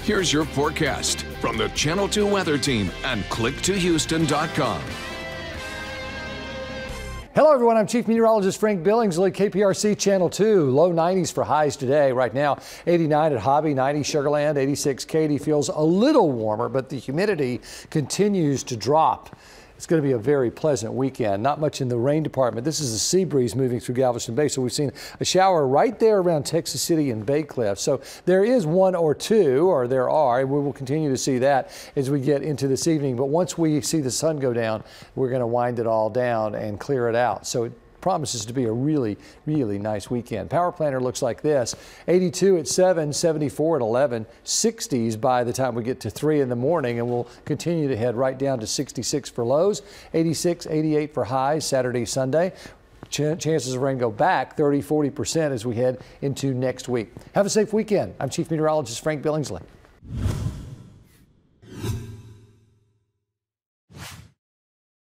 Here's your forecast from the Channel 2 Weather Team and click2houston.com. Hello everyone, I'm Chief Meteorologist Frank Billingsley, KPRC Channel 2. Low 90s for highs today. Right now, 89 at Hobby, 90 Sugar Land, 86 Katy. Feels a little warmer, but the humidity continues to drop. It's going to be a very pleasant weekend. Not much in the rain department. This is a sea breeze moving through Galveston Bay, so we've seen a shower right there around Texas City and Bay Cliff. So there is one or two, or there are, and we will continue to see that as we get into this evening. But once we see the sun go down, we're going to wind it all down and clear it out. So it promises to be a really nice weekend. Power Planner looks like this: 82 at 7, 74 at 11, 60s by the time we get to 3 in the morning, and we'll continue to head right down to 66 for lows, 86, 88 for highs Saturday, Sunday. Chances of rain go back 30–40% as we head into next week. Have a safe weekend. I'm Chief Meteorologist Frank Billingsley.